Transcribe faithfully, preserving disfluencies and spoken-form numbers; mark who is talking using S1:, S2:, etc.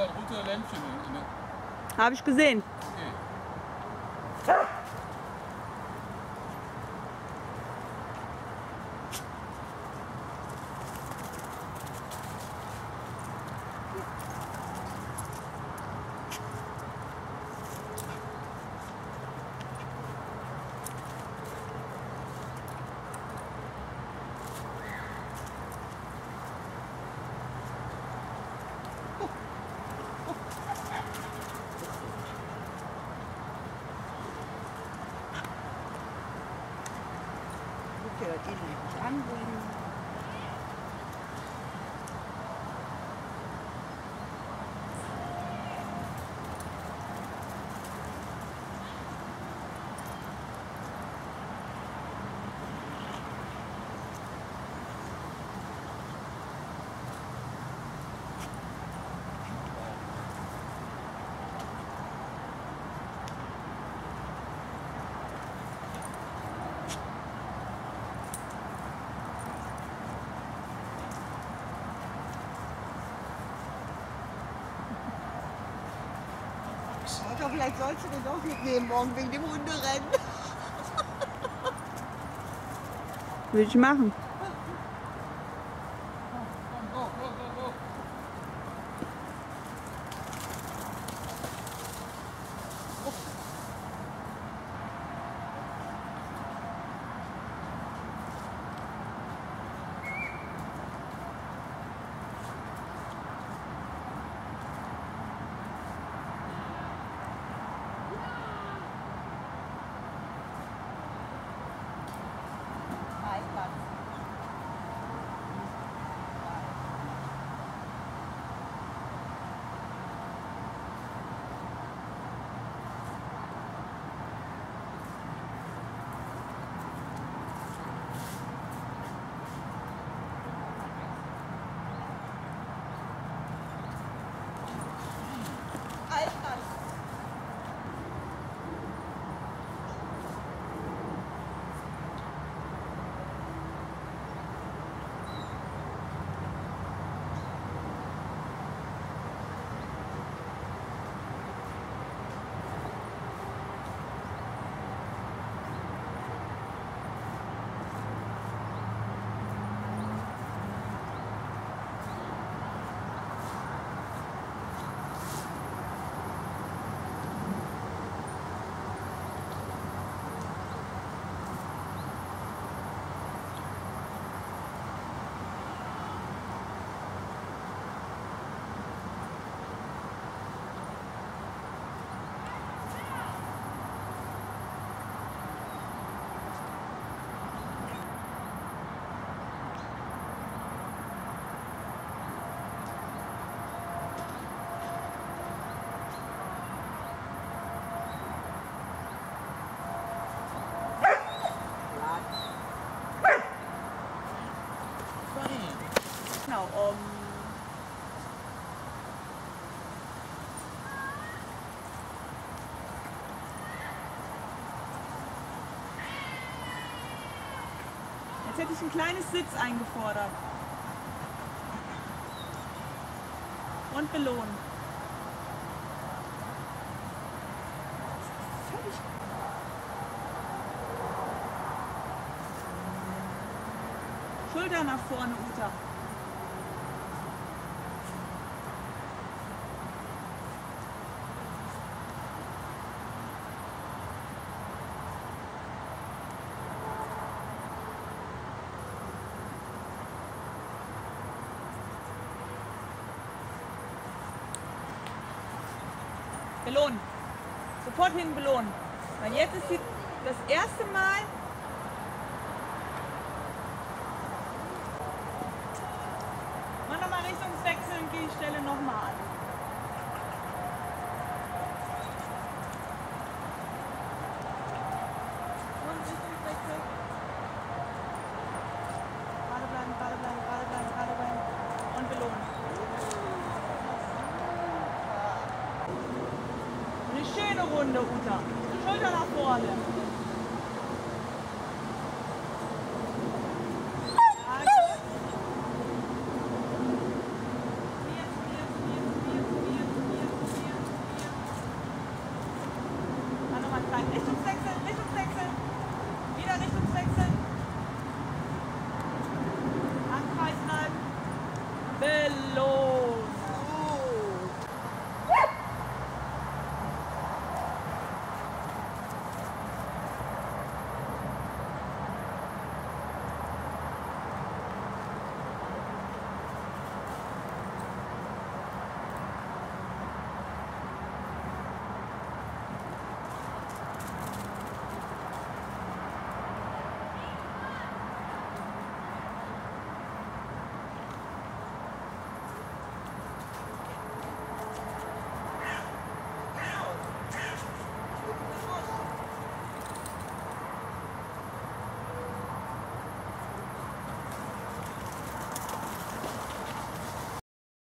S1: rote Lämpchen.
S2: Habe ich gesehen.
S1: Okay.
S3: Die anbringen. Doch, vielleicht sollst du den doch mitnehmen morgen wegen dem Hunderennen.
S2: Will ich machen.
S1: Go, go, go, go.
S2: Genau, um jetzt hätte ich ein kleines Sitz eingefordert. Und belohnen. Völlig. Schulter nach vorne, Uta. Belohnen. Sofort hin belohnen. Weil jetzt ist die, das erste Mal. Mach nochmal Richtungswechsel und gehe die Stelle nochmal an. Und Richtungswechsel. Gerade bleiben, gerade bleiben, gerade bleiben, gerade bleiben. Und belohnen. Eine schöne Runde, Uta. Schulter nach vorne.